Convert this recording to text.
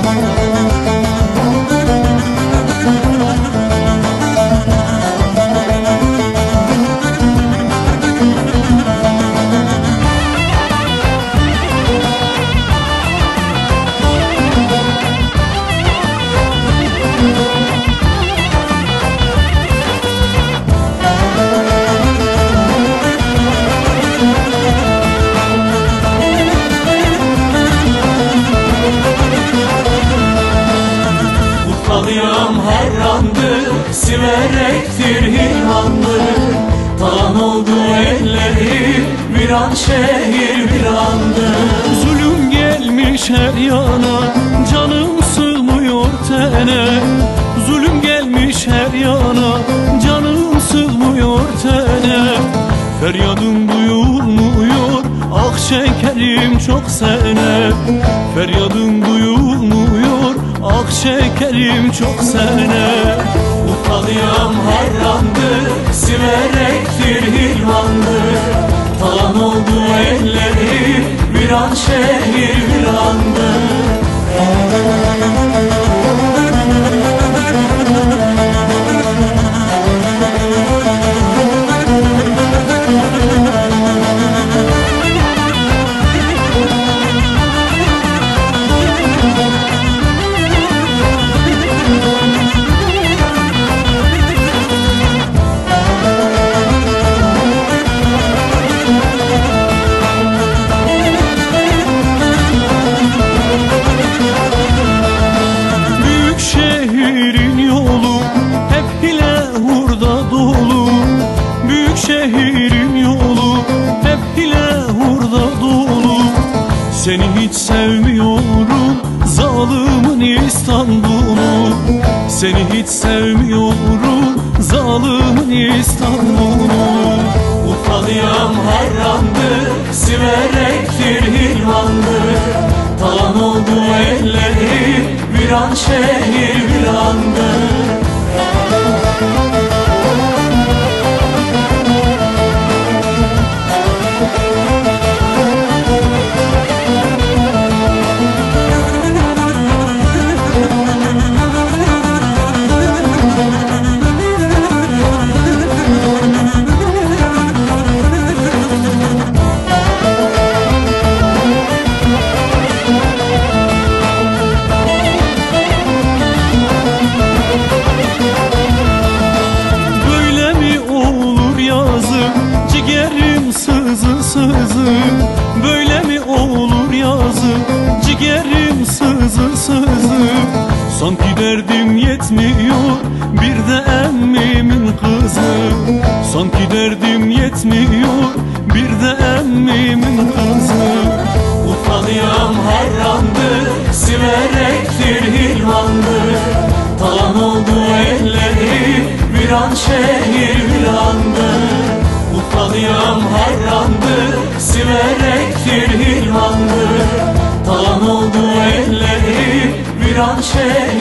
Her andı siverektir hilmanlı. Talan oldu elleri, bir an şehir bir andı. Zulüm gelmiş her yana, canım sığmıyor tene. Zulüm gelmiş her yana, canım sığmıyor tene. Feryadım duyulmuyor, ah şekerim çok sene. Feryadım duyulmuyor, ah şekerim çok sene. Utanıyorum her andı siverektir hilmanlı. Talan oldu elleri, bir an şehir bir andı. Şehrin yolu hep hile hurda dolu. Seni hiç sevmiyorum zalimin İstanbul'u. Seni hiç sevmiyorum zalimin İstanbul'u. Utanıyorum her andı siverektir hilmanlı. Talan oldu elleri, bir an şehir bir andı. Ciğerim sızı sızı, böyle mi olur yazım? Ciğerim sızı sızı, sanki derdim yetmiyor bir de emmimin kızı. Sanki derdim yetmiyor bir de emmimin kızı. Utanıyorum her andı siverektir hilmanlı. Talan oldu elleri, bir an şehir bir andı. Utanıyorum her andı siverektir hilmanlı. Talan oldu elleri, bir an şehir